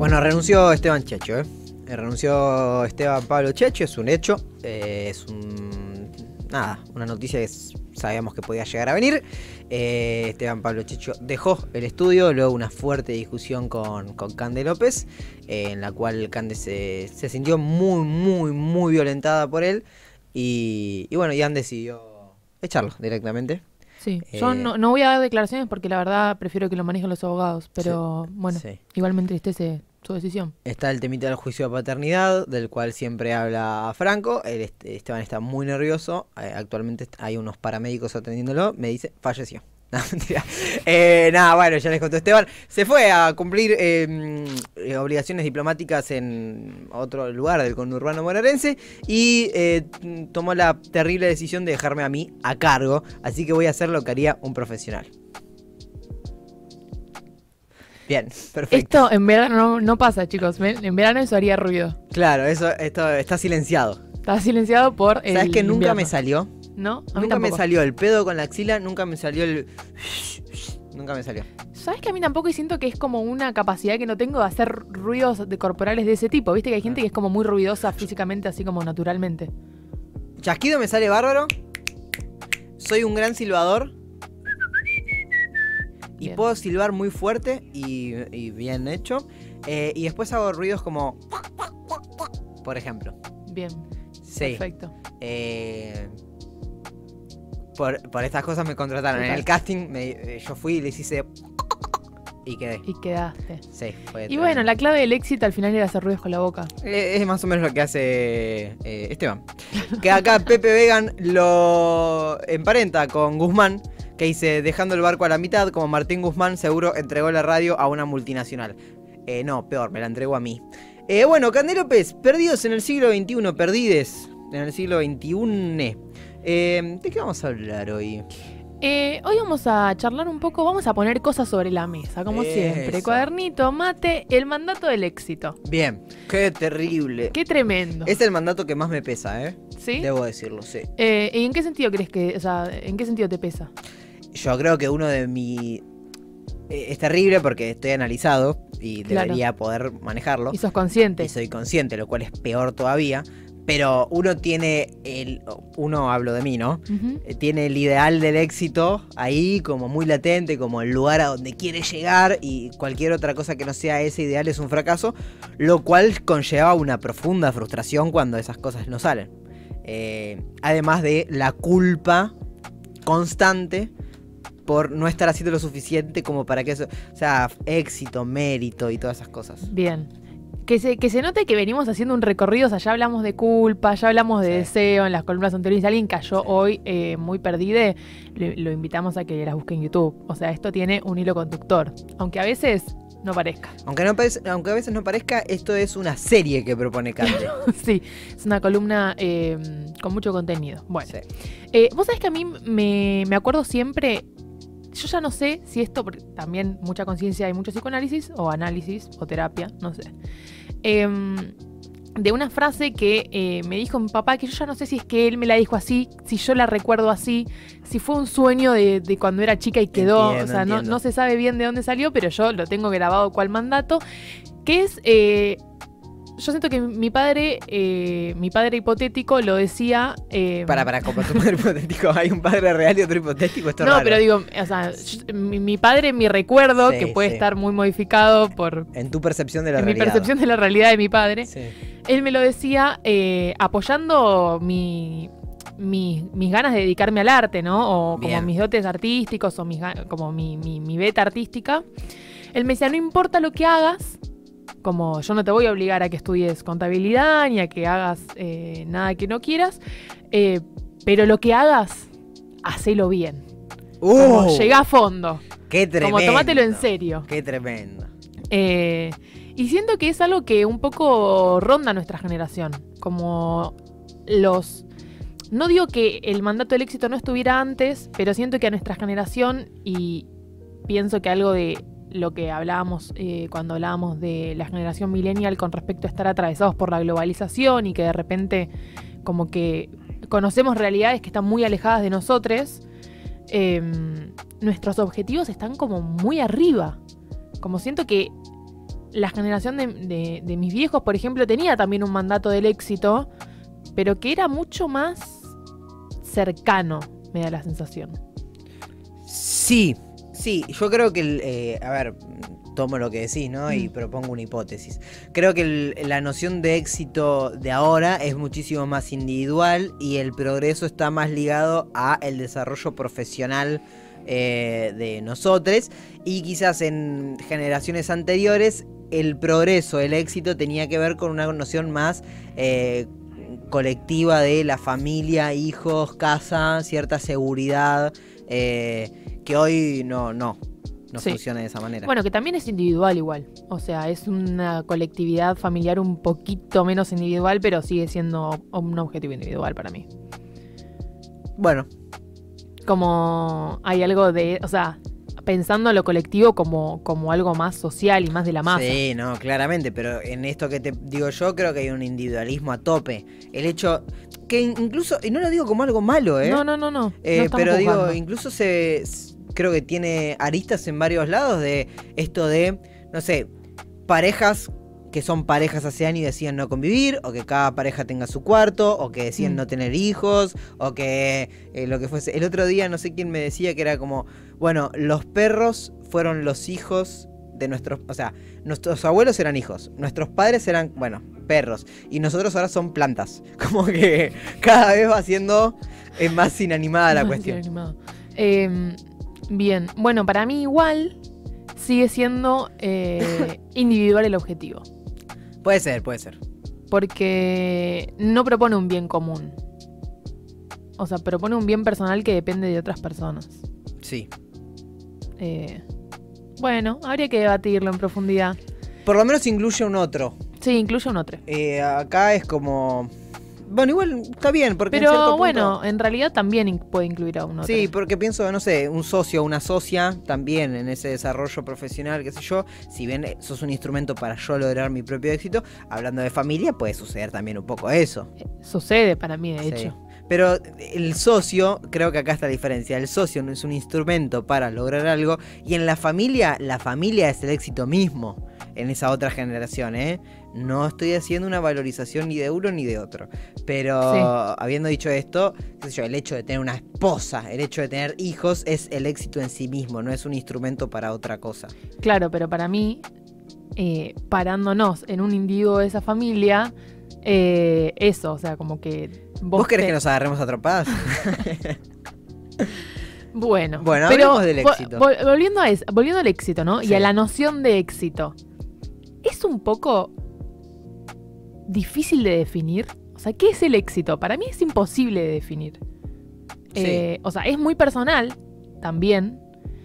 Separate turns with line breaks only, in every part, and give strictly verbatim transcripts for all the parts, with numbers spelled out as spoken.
Bueno, renunció Esteban Checho, ¿eh? Renunció Esteban Pablo Checho, es un hecho. Eh, es un... Nada, una noticia que sabíamos que podía llegar a venir. Eh, Esteban Pablo Checho dejó el estudio luego de una fuerte discusión con, con Cande López, eh, en la cual Cande se, se sintió muy, muy, muy violentada por él. Y, y bueno, Ian decidió echarlo directamente.
Sí,
Eh,
yo no, no voy a dar declaraciones porque la verdad prefiero que lo manejen los abogados, pero
sí,
bueno,
sí.
igual me entristece su decisión.
Está el temita del juicio de paternidad, del cual siempre habla Franco. El Esteban está muy nervioso. Eh, actualmente hay unos paramédicos atendiéndolo. Me dice, falleció. No, mentira. Eh, nada, bueno, ya les contó Esteban. Se fue a cumplir eh, eh, obligaciones diplomáticas en otro lugar del conurbano bonaerense y eh, tomó la terrible decisión de dejarme a mí a cargo. Así que voy a hacer lo que haría un profesional. Bien, perfecto.
Esto en verano no, no pasa, chicos. En verano eso haría ruido.
Claro, eso esto está silenciado.
Está silenciado por el
¿Sabes que nunca
invierno.
me salió?
¿No? A mí
Nunca me
tampoco.
salió el pedo con la axila, nunca me salió el... Nunca me salió.
¿Sabes que a mí tampoco? Y siento que es como una capacidad que no tengo de hacer ruidos de corporales de ese tipo. Viste que hay gente que es como muy ruidosa físicamente, así como naturalmente.
Chasquido me sale bárbaro. Soy un gran silbador. Y
Bien.
puedo silbar muy fuerte y, y bien hecho. Eh, y después hago ruidos como... Por ejemplo.
Bien.
Sí.
Perfecto.
Eh, por, por estas cosas me contrataron.
Sí,
En
claro.
el casting me, yo fui y les hice... Y quedé.
Y quedaste.
Sí, fue
Y
tremendo.
bueno, la clave del éxito al final era hacer ruidos con la boca.
Eh, Es más o menos lo que hace eh, Esteban. Que acá Pepe Vegan lo emparenta con Guzmán, que dice, dejando el barco a la mitad, como Martín Guzmán seguro entregó la radio a una multinacional. Eh, no, peor, me la entregó a mí. Eh, bueno, Cande López, perdidos en el siglo veintiuno, perdides en el siglo veintiuno. Eh, ¿De qué vamos a hablar hoy?
Eh, hoy vamos a charlar un poco, vamos a poner cosas sobre la mesa, como
Eso.
siempre. Cuadernito, mate, el mandato del éxito.
Bien, qué terrible.
Qué tremendo.
Es el mandato que más me pesa, ¿eh?
¿Sí?
Debo decirlo, sí.
Eh, ¿y en qué sentido crees que, o sea, en qué sentido te pesa?
Yo creo que uno de mi... eh, es terrible porque estoy analizado y
Claro.
debería poder manejarlo.
Y sos consciente.
Y soy consciente, lo cual es peor todavía. Pero uno tiene el... Uno, hablo de mí, ¿no?
Ujú.
Eh, Tiene el ideal del éxito ahí como muy latente, como el lugar a donde quiere llegar, y cualquier otra cosa que no sea ese ideal es un fracaso, lo cual conlleva una profunda frustración cuando esas cosas no salen. Eh, además de la culpa constante por no estar haciendo lo suficiente como para que eso... O sea, éxito, mérito y todas esas cosas.
Bien. Que se, que se note que venimos haciendo un recorrido, o sea, ya hablamos de culpa, ya hablamos de
Sí.
deseo en las columnas anteriores. Si alguien cayó
Sí.
hoy eh, muy perdido, lo, lo invitamos a que las busque en YouTube. O sea, esto tiene un hilo conductor, aunque a veces no parezca.
Aunque, no parece- aunque a veces no parezca, esto es una serie que propone Cande.
Sí, es una columna eh, con mucho contenido. Bueno,
Sí.
eh, vos sabés que a mí me, me acuerdo siempre, yo ya no sé si esto, porque también mucha conciencia, hay mucho psicoanálisis o análisis o terapia, no sé. Em, de una frase que eh, me dijo mi papá, que yo ya no sé si es que él me la dijo así, si yo la recuerdo así, si fue un sueño de, de cuando era chica y quedó,
Entiendo,
o sea, no,
entiendo.
no se sabe bien de dónde salió, pero yo lo tengo grabado cual mandato, que es, eh, yo siento que mi padre, eh, mi padre hipotético lo decía... eh,
Para, para, como tu padre hipotético, hay un padre real y otro hipotético, esto es
no,
raro.
pero digo, o sea, yo- mi, mi padre, mi recuerdo,
Sí,
que puede
sí.
estar muy modificado por
En tu percepción de la
en mi
realidad.
percepción de la realidad de mi padre,
Sí.
él me lo decía eh, apoyando mi, mi- mis ganas de dedicarme al arte, ¿no? O como
Bien.
mis dotes artísticos o mis, ga- como mi, mi, mi beta artística. Él me decía, no importa lo que hagas, como yo no te voy a obligar a que estudies contabilidad ni a que hagas eh, nada que no quieras, eh, pero lo que hagas, hacelo bien. Como
¡Uh!
llegá a fondo.
¡Qué tremendo!
Como tomátelo en serio.
¡Qué tremendo!
Eh, y siento que es algo que un poco ronda a nuestra generación. Como los... No digo que el mandato del éxito no estuviera antes, pero siento que a nuestra generación, y pienso que algo de lo que hablábamos eh, cuando hablábamos de la generación millennial con respecto a estar atravesados por la globalización y que de repente como que conocemos realidades que están muy alejadas de nosotros, eh, nuestros objetivos están como muy arriba. Como siento que la generación de, de, de mis viejos, por ejemplo, tenía también un mandato del éxito, pero que era mucho más cercano, me da la sensación.
Sí, sí, yo creo que, el, eh, a ver, tomo lo que decís, ¿no? Y
Mm.
propongo una hipótesis. Creo que el- la noción de éxito de ahora es muchísimo más individual y el progreso está más ligado a el desarrollo profesional eh, de nosotros, y quizás en generaciones anteriores el progreso, el éxito tenía que ver con una noción más eh, colectiva de la familia, hijos, casa, cierta seguridad, eh, que hoy no, no, no
Sí.
funciona de esa manera.
Bueno, que también es individual igual. O sea, es una colectividad familiar un poquito menos individual, pero sigue siendo un objetivo individual para mí.
Bueno,
Como hay algo de, o sea, pensando lo colectivo como, como algo más social y más de la masa.
sí, no, claramente, pero en esto que te digo yo creo que hay un individualismo a tope. El hecho que incluso, y no lo digo como algo malo, ¿eh?
No, no, no, no.
Eh,
no estamos
pero digo,
juzgando.
incluso se s- creo que tiene aristas en varios lados de esto de, no sé, parejas que son parejas hace años y decían no convivir, o que cada pareja tenga su cuarto, o que decían
Mm.
no tener hijos, o que eh, lo que fuese. El otro día no sé quién me decía que era como, bueno, los perros fueron los hijos de nuestros, o sea, nuestros abuelos eran hijos, nuestros padres eran, bueno, perros, y nosotros ahora son plantas. Como que cada vez va siendo eh, más inanimada la
Más
cuestión.
animado. Eh, bien, bueno, para mí igual sigue siendo eh, individual el objetivo.
Puede ser, puede ser.
Porque no propone un bien común. O sea, propone un bien personal que depende de otras personas.
Sí.
Eh, bueno, habría que debatirlo en profundidad.
Por lo menos incluye un otro.
Sí, incluye un otro.
Eh, acá es como... Bueno, igual está bien, porque en cierto
Pero
punto-
bueno, en realidad también in- puede incluir a un otro.
Sí, porque pienso, no sé, un socio o una socia también en ese desarrollo profesional, qué sé yo, si bien eh, sos un instrumento para yo lograr mi propio éxito, hablando de familia puede suceder también un poco eso.
Sucede para mí, de
Sí.
hecho.
Pero el socio, creo que acá está la diferencia, el socio no es un instrumento para lograr algo, y en la familia, la familia es el éxito mismo, en esa otra generación, ¿eh? No estoy haciendo una valorización ni de uno ni de otro, pero
Sí.
habiendo dicho esto, qué sé yo, el hecho de tener una esposa, el hecho de tener hijos es el éxito en sí mismo, no es un instrumento para otra cosa.
Claro, pero para mí, eh, parándonos en un individuo de esa familia, eh, eso, o sea, como que...
¿Vos querés
te-
que nos agarremos a trompadas?
Bueno,
Bueno,
pero
hablemos del
vo-
éxito.
vol- volviendo, a es- volviendo al éxito, ¿no?
Sí.
Y a la noción de éxito. Es un poco difícil de definir. O sea, ¿qué es el éxito? Para mí es imposible de definir.
Sí.
Eh, o sea, es muy personal también.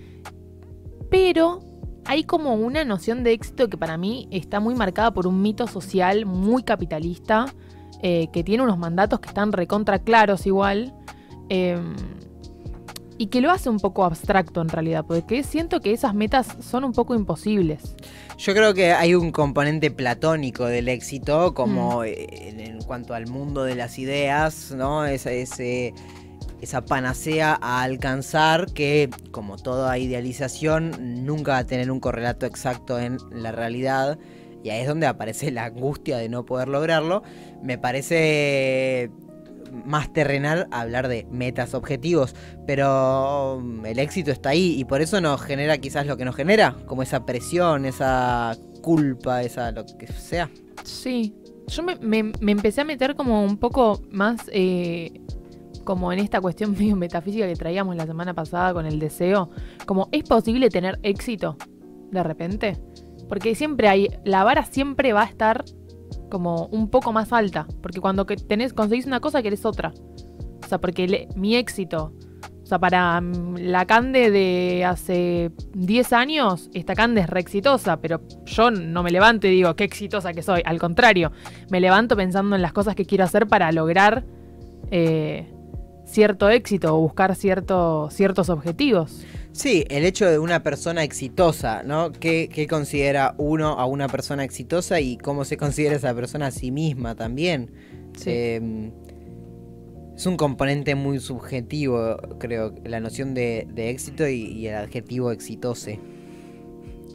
Pero hay como una noción de éxito que para mí está muy marcada por un mito social muy capitalista, eh, que tiene unos mandatos que están recontra claros igual. eh, y que lo hace un poco abstracto en realidad, porque siento que esas metas son un poco imposibles.
Yo creo que hay un componente platónico del éxito, como eh, en, en cuanto al mundo de las ideas, ¿no? Esa, ese, esa panacea a alcanzar que, como toda idealización, nunca va a tener un correlato exacto en la realidad. Y ahí es donde aparece la angustia de no poder lograrlo. Me parece más terrenal hablar de metas, objetivos, pero um, el éxito está ahí y por eso nos genera quizás lo que nos genera, como esa presión, esa culpa, esa lo que sea.
Sí, yo me, me- me empecé a meter como un poco más eh, como en esta cuestión medio metafísica que traíamos la semana pasada con el deseo, como ¿es posible tener éxito de repente? Porque siempre hay, la vara siempre va a estar como un poco más alta, porque cuando que tenés, conseguís una cosa querés otra. O sea, porque le- mi éxito, o sea, para mm, la Cande de hace diez años, esta Cande es re exitosa, pero yo no me levanto y digo qué exitosa que soy. Al contrario, me levanto pensando en las cosas que quiero hacer para lograr eh, cierto éxito o buscar cierto, ciertos objetivos.
Sí, el hecho de una persona exitosa, ¿no? ¿Qué, qué considera uno a una persona exitosa y cómo se considera esa persona a sí misma también?
Sí.
Eh, es un componente muy subjetivo, creo, la noción de, de éxito y, y el adjetivo exitose.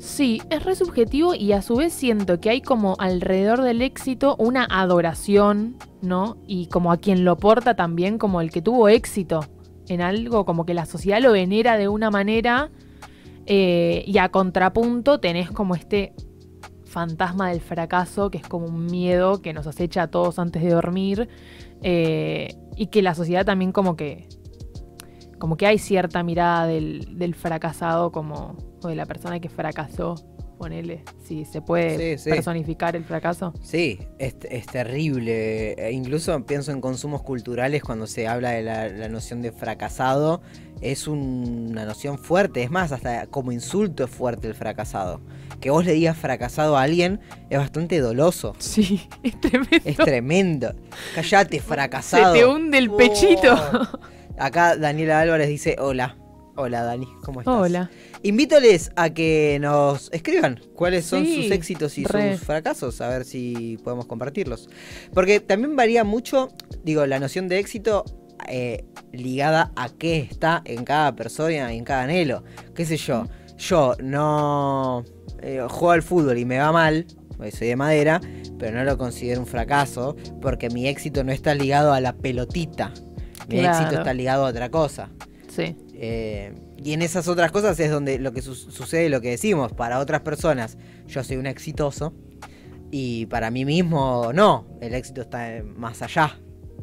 Sí, es re subjetivo y a su vez siento que hay como alrededor del éxito una adoración, ¿no? Y como a quien lo porta también como el que tuvo éxito en algo, como que la sociedad lo venera de una manera eh, y a contrapunto tenés como este fantasma del fracaso, que es como un miedo que nos acecha a todos antes de dormir eh, y que la sociedad también como que como que hay cierta mirada del, del fracasado como o de la persona que fracasó, ponele, si se puede
Sí, sí.
personificar el fracaso.
Sí, es, es terrible. E incluso pienso en consumos culturales cuando se habla de la, la noción de fracasado. Es un- una noción fuerte. Es más, hasta como insulto es fuerte el fracasado. Que vos le digas fracasado a alguien es bastante doloso.
Sí, es tremendo.
Es tremendo. Cállate, fracasado.
Se te hunde el pechito.
Oh. Acá Daniela Álvarez dice hola. Hola Dani, ¿cómo estás?
Hola.
Invítoles a que nos escriban cuáles son
Sí,
sus éxitos y
re.
sus fracasos, a ver si podemos compartirlos. Porque también varía mucho, digo, la noción de éxito eh, ligada a qué está en cada persona y en cada anhelo. ¿Qué sé yo? Yo no eh, juego al fútbol y me va mal, porque soy de madera, pero no lo considero un fracaso porque mi éxito no está ligado a la pelotita. Mi
Claro.
éxito está ligado a otra cosa.
Sí.
Eh, y en esas otras cosas es donde lo que su- sucede, lo que decimos, para otras personas yo soy un exitoso y para mí mismo no, el éxito está más allá.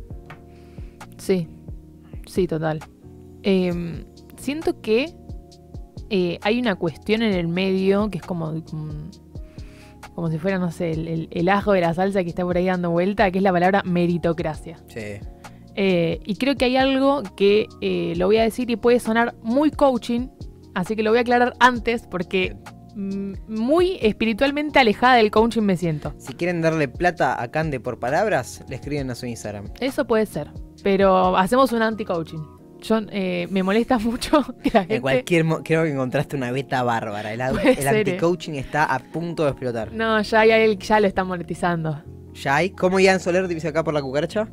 Sí, sí, total. Eh, siento que eh, hay una cuestión en el medio que es como, como, como si fuera, no sé, el, el, el ajo de la salsa que está por ahí dando vuelta, que es la palabra meritocracia.
Sí.
Eh, y creo que hay algo que eh, lo voy a decir y puede sonar muy coaching, así que lo voy a aclarar antes porque mm, muy espiritualmente alejada del coaching me siento.
Si quieren darle plata a Cande por palabras, le escriben a su Instagram.
Eso puede ser, pero hacemos un anti-coaching. Yo eh, me molesta mucho que la gente...
En cualquier mo- creo que encontraste una beta bárbara. El, au-
Puede
el
ser, eh.
anti-coaching está a punto de explotar.
No, ya, ya, él ya lo está monetizando.
¿Ya hay? ¿Cómo Ian Soler dice acá por la cucaracha?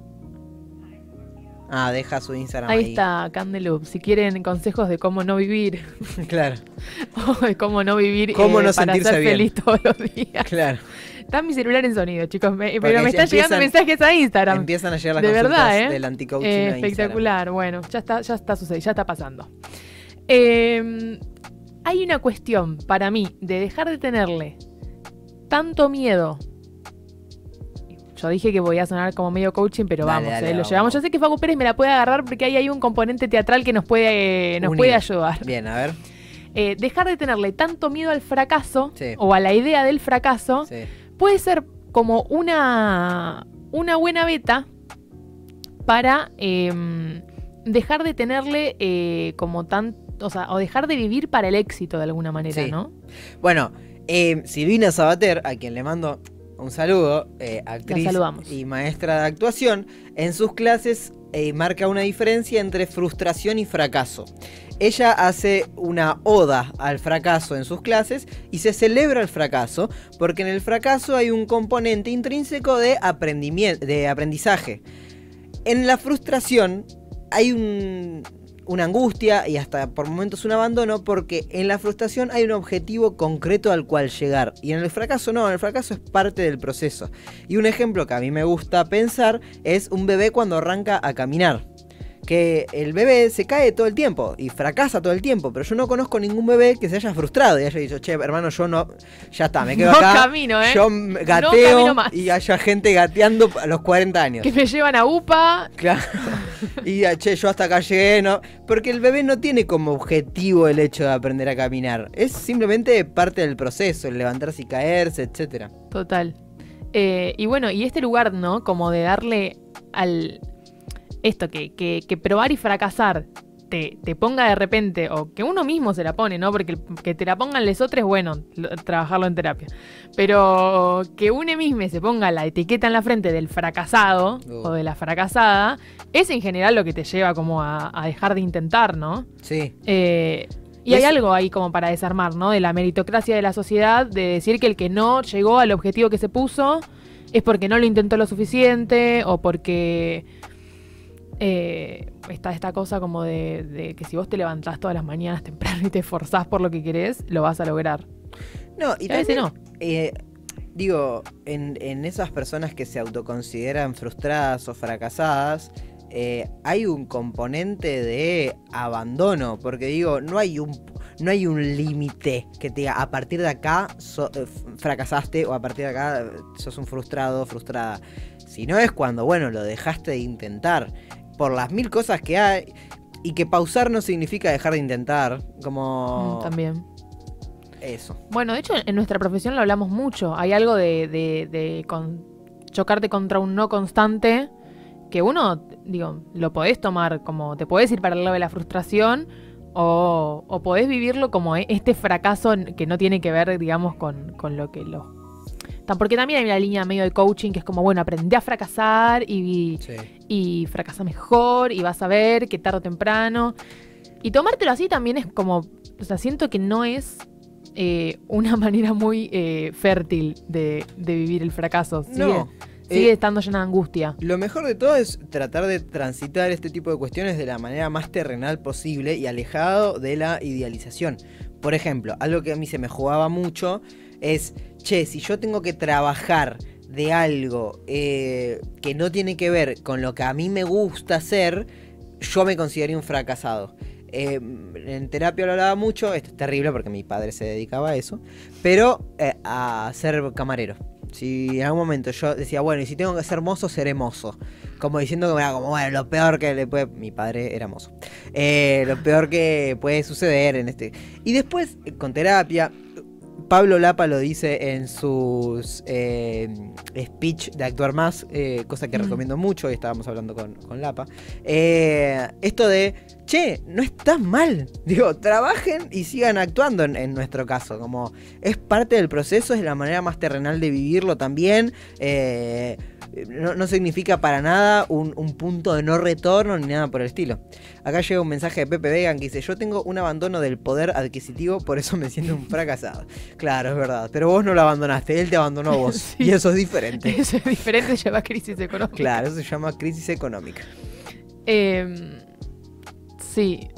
Ah, deja su Instagram ahí.
Ahí está, Candeloop. Si quieren consejos de cómo no vivir,
Claro,
o de cómo no vivir
Cómo
eh,
no
para
sentirse
ser
bien.
feliz todos los días.
claro.
Está mi celular en sonido, chicos, me-
Porque
pero me
ya
están llegando
empiezan-
mensajes a Instagram.
Empiezan a llegar las
De
consultas
verdad, ¿eh?
del anti-coaching
Eh,
a Instagram.
espectacular, bueno, ya está, ya está sucediendo, ya está pasando. Eh, hay una cuestión para mí de dejar de tenerle tanto miedo. Yo dije que voy a sonar como medio coaching, pero
Dale,
vamos,
dale,
eh, lo
vamos.
llevamos. Yo sé que Facu Pérez me la puede agarrar porque ahí hay un componente teatral que nos puede, eh, nos
Unir.
puede ayudar.
Bien, a ver.
Eh, dejar de tenerle tanto miedo al fracaso
Sí.
o a la idea del fracaso
Sí.
puede ser como una, una buena beta para eh, dejar de tenerle eh, como tan, o sea, o dejar de vivir para el éxito de alguna manera,
Sí.
¿no?
Bueno, eh, Silvina Sabater, a quien le mando un saludo, eh, actriz
saludamos.
y maestra de actuación, en sus clases eh, marca una diferencia entre frustración y fracaso. Ella hace una oda al fracaso en sus clases y se celebra el fracaso porque en el fracaso hay un componente intrínseco de, aprendimiento, de aprendizaje. En la frustración hay un, una angustia y hasta por momentos un abandono porque en la frustración hay un objetivo concreto al cual llegar y en el fracaso no, en el fracaso es parte del proceso. Y un ejemplo que a mí me gusta pensar es un bebé cuando arranca a caminar. Que el bebé se cae todo el tiempo y fracasa todo el tiempo, pero yo no conozco ningún bebé que se haya frustrado y haya dicho, che, hermano, yo no, ya está, me quedo
No
acá,
camino, ¿eh?
yo
No
gateo
camino más.
y haya gente gateando a los cuarenta años.
Que me llevan a UPA.
Claro. Y ah, che, yo hasta acá llegué, ¿no? Porque el bebé no tiene como objetivo el hecho de aprender a caminar. Es simplemente parte del proceso, el levantarse y caerse, etcétera.
Total. Eh, y bueno, y este lugar, ¿no? Como de darle al... Esto, que, que, que probar y fracasar te, te ponga de repente, o que uno mismo se la pone, ¿no? Porque el- que te la pongan les otros, bueno, lo- trabajarlo en terapia. Pero que uno mismo se ponga la etiqueta en la frente del fracasado
Uh.
o de la fracasada, es en general lo que te lleva como a, a dejar de intentar, ¿no?
Sí.
Eh, y
Y
hay
es-
algo ahí como para desarmar, ¿no? De la meritocracia de la sociedad, de decir que el que no llegó al objetivo que se puso es porque no lo intentó lo suficiente o porque eh, está esta cosa como de, de que si vos te levantás todas las mañanas temprano y te esforzás por lo que querés, lo vas a lograr.
No, y
Y a veces
también,
no.
eh, digo, en, en esas personas que se autoconsideran frustradas o fracasadas, eh, hay un componente de abandono, porque digo, no hay un no hay un límite que te diga a partir de acá so- eh, fracasaste o a partir de acá eh, sos un frustrado o frustrada. Si no es cuando, bueno, lo dejaste de intentar por las mil cosas que hay y que pausar no significa dejar de intentar, como
Mm, también.
eso.
Bueno, de hecho, en nuestra profesión lo hablamos mucho. Hay algo de, de, de con- chocarte contra un no constante que uno, digo, lo podés tomar como, te podés ir para el lado de la frustración o, o podés vivirlo como e- este fracaso n- que no tiene que ver, digamos, con, con lo que lo... Tan- Porque también hay una línea medio de coaching que es como, bueno, aprendí a fracasar y,
Sí.
y fracasa mejor y vas a ver que tarde o temprano. Y tomártelo así también es como, o sea, siento que no es eh, una manera muy eh, fértil de, de vivir el fracaso. Sigue,
No.
sigue
eh,
estando llena de angustia.
Lo mejor de todo es tratar de transitar este tipo de cuestiones de la manera más terrenal posible y alejado de la idealización. Por ejemplo, algo que a mí se me jugaba mucho es, che, si yo tengo que trabajar de algo eh, que no tiene que ver con lo que a mí me gusta hacer, yo me consideraría un fracasado. Eh, en terapia lo hablaba mucho, esto es terrible porque mi padre se dedicaba a eso, pero eh, a ser camarero. Si en algún momento yo decía, bueno, y si tengo que ser mozo, seré mozo. Como diciendo que, como, bueno, lo peor que le puede... Mi padre era mozo. Eh, lo peor que puede suceder en este... Y después, con terapia, Pablo Lapa lo dice en sus eh, speech de Actuar Más, eh, cosa que
Mm.
recomiendo mucho, y estábamos hablando con, con Lapa. Eh, esto de, che, no está mal. Digo, trabajen y sigan actuando en, en nuestro caso. Como es parte del proceso, es la manera más terrenal de vivirlo también. Eh, no, no significa para nada un, un punto de no retorno ni nada por el estilo. Acá llega un mensaje de Pepe Vegan que dice, yo tengo un abandono del poder adquisitivo, por eso me siento un fracasado. Claro, es verdad, pero vos no lo abandonaste, él te abandonó a vos.
Sí.
Y eso es diferente.
Eso es diferente, lleva crisis económica.
Claro, eso se llama crisis económica.
Eh, sí.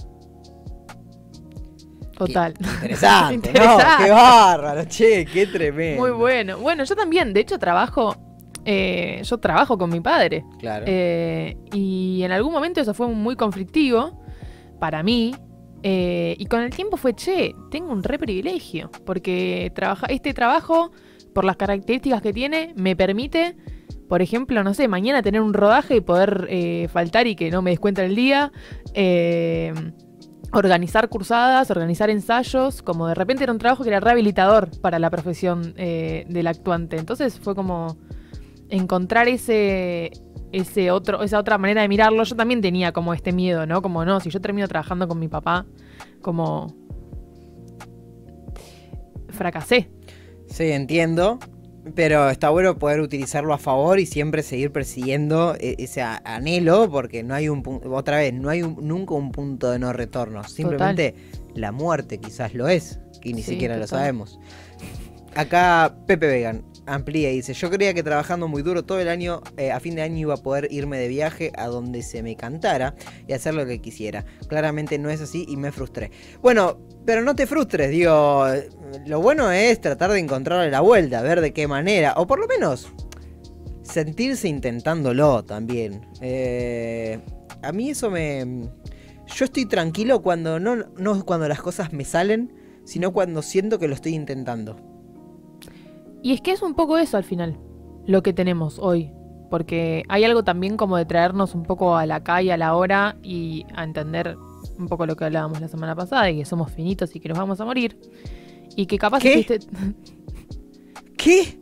Total.
Interesante,
Interesante.
¿no? Qué bárbaro, che, qué tremendo.
Muy bueno. Bueno, yo también, de hecho, trabajo. eh, yo trabajo con mi padre.
Claro.
Eh, y en algún momento eso fue muy conflictivo para mí. eh, y con el tiempo fue, che, tengo un re privilegio. Porque trabaja, este trabajo, por las características que tiene, me permite, por ejemplo, no sé, mañana tener un rodaje y poder eh, faltar y que no me descuenten el día. Eh, organizar cursadas, organizar ensayos. Como de repente era un trabajo que era rehabilitador para la profesión eh, del actuante. Entonces fue como encontrar ese, ese otro, esa otra manera de mirarlo. Yo también tenía como este miedo, ¿no? Como no, si yo termino trabajando con mi papá, como fracasé.
Sí, entiendo. Pero está bueno poder utilizarlo a favor y siempre seguir persiguiendo e- ese a- anhelo, porque no hay un pu- otra vez, no hay un- nunca un punto de no retorno. Simplemente la muerte quizás lo es, y ni
Sí,
siquiera lo
total.
sabemos. Acá Pepe Vegan amplía y dice, yo creía que trabajando muy duro todo el año, eh, a fin de año iba a poder irme de viaje a donde se me cantara y hacer lo que quisiera. Claramente no es así y me frustré. Bueno, pero no te frustres, digo, lo bueno es tratar de encontrarle la vuelta, ver de qué manera, o por lo menos sentirse intentándolo también. Eh, a mí eso me... Yo estoy tranquilo cuando no, no cuando las cosas me salen, sino cuando siento que lo estoy intentando.
Y es que es un poco eso al final, lo que tenemos hoy. Porque hay algo también como de traernos un poco a la calle, a la hora y a entender un poco lo que hablábamos la semana pasada, y que somos finitos y que nos vamos a morir. Y que capaz
¿Qué?
hiciste-
¿Qué?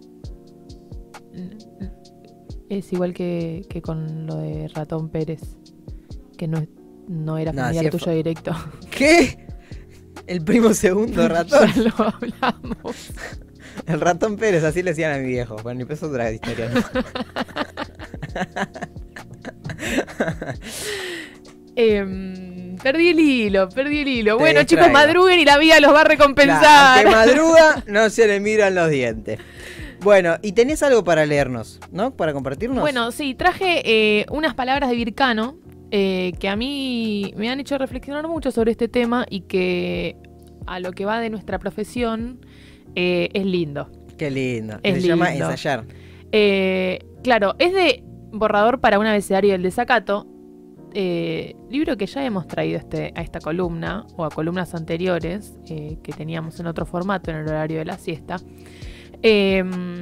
Es igual que, que con lo de Ratón Pérez, que no, no era
No,
familiar
sí es
tuyo
fa-
directo.
¿Qué? El primo segundo ratón.
Ya lo hablamos.
El ratón Pérez, así le decían a mi viejo. Bueno, ni es otra historia, ¿no?
Em, perdí el hilo, perdí el hilo.
Te
Bueno, chicos,
distraigo.
madruguen y la vida los va a
Claro,
recompensar.
que madruga, no se le miran los dientes. Bueno, y tenés algo para leernos, ¿no? Para compartirnos.
Bueno, sí, traje eh, unas palabras de Vircano eh, que a mí me han hecho reflexionar mucho sobre este tema y que a lo que va de nuestra profesión eh, es lindo.
Qué lindo.
Es
Se
lindo.
llama Ensayar.
Eh, claro, es de Borrador para un abecedario del desacato, eh, libro que ya hemos traído este, a esta columna, o a columnas anteriores, eh, que teníamos en otro formato, en el horario de la siesta. Eh,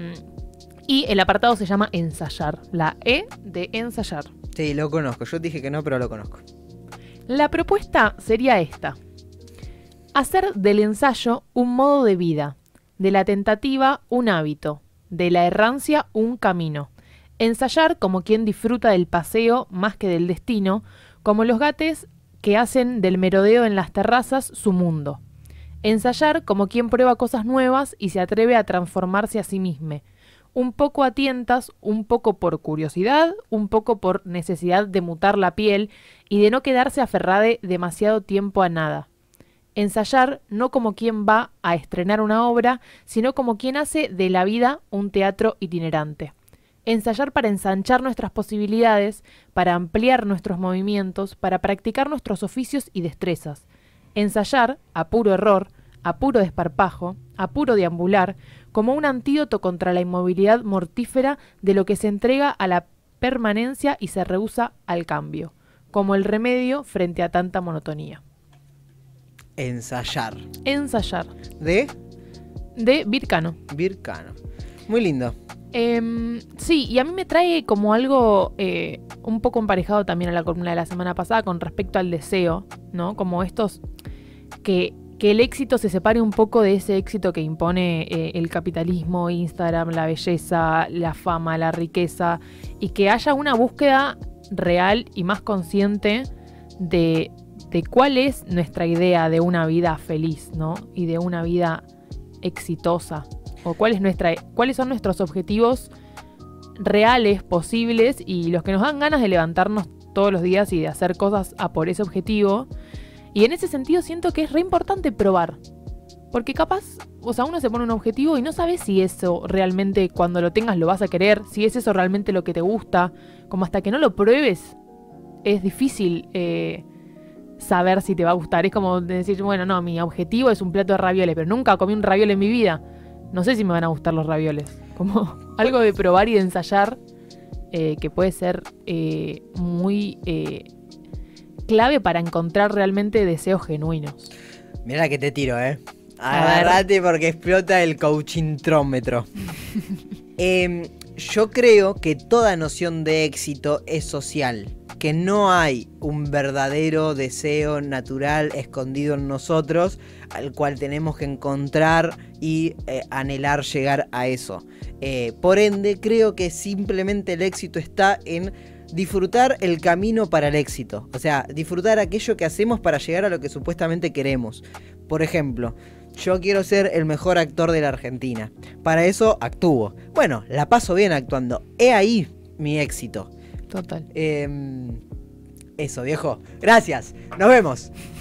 y el apartado se llama Ensayar, la E de ensayar.
Sí, lo conozco. Yo dije que no, pero lo conozco.
La propuesta sería esta: hacer del ensayo un modo de vida, de la tentativa un hábito, de la errancia un camino. Ensayar como quien disfruta del paseo más que del destino, como los gatos que hacen del merodeo en las terrazas su mundo. Ensayar como quien prueba cosas nuevas y se atreve a transformarse a sí mismo, un poco a tientas, un poco por curiosidad, un poco por necesidad de mutar la piel y de no quedarse aferrade demasiado tiempo a nada. Ensayar no como quien va a estrenar una obra, sino como quien hace de la vida un teatro itinerante. Ensayar para ensanchar nuestras posibilidades, para ampliar nuestros movimientos, para practicar nuestros oficios y destrezas. Ensayar, a puro error, a puro desparpajo, a puro deambular, como un antídoto contra la inmovilidad mortífera de lo que se entrega a la permanencia y se rehúsa al cambio, como el remedio frente a tanta monotonía.
Ensayar.
Ensayar.
¿De?
De Vircano.
Vircano. Muy lindo.
Eh, sí, y a mí me trae como algo eh, un poco emparejado también a la columna de la semana pasada con respecto al deseo, ¿no? Como estos, que, que el éxito se separe un poco de ese éxito que impone eh, el capitalismo, Instagram, la belleza, la fama, la riqueza, y que haya una búsqueda real y más consciente de, de cuál es nuestra idea de una vida feliz, ¿no? Y de una vida exitosa. O cuál es nuestra, cuáles son nuestros objetivos reales, posibles, y los que nos dan ganas de levantarnos todos los días y de hacer cosas a por ese objetivo. Y en ese sentido siento que es re importante probar. Porque capaz, o sea, uno se pone un objetivo y no sabes si eso realmente cuando lo tengas lo vas a querer, si es eso realmente lo que te gusta. Como hasta que no lo pruebes, es difícil eh, saber si te va a gustar. Es como decir, bueno, no, mi objetivo es un plato de ravioles, pero nunca comí un raviole en mi vida. No sé si me van a gustar los ravioles. Como algo de probar y de ensayar eh, que puede ser eh, muy eh, clave para encontrar realmente deseos genuinos.
Mirá que te tiro, ¿eh?
A
Agarrate porque explota el coachintrómetro. eh, yo creo que toda noción de éxito es social. Que no hay un verdadero deseo natural escondido en nosotros al cual tenemos que encontrar y eh, anhelar llegar a eso. Eh, por ende, creo que simplemente el éxito está en disfrutar el camino para el éxito. O sea, disfrutar aquello que hacemos para llegar a lo que supuestamente queremos. Por ejemplo, yo quiero ser el mejor actor de la Argentina. Para eso actúo. Bueno, la paso bien actuando. He ahí mi éxito.
Total.
Eh, eso, viejo. Gracias. Nos vemos.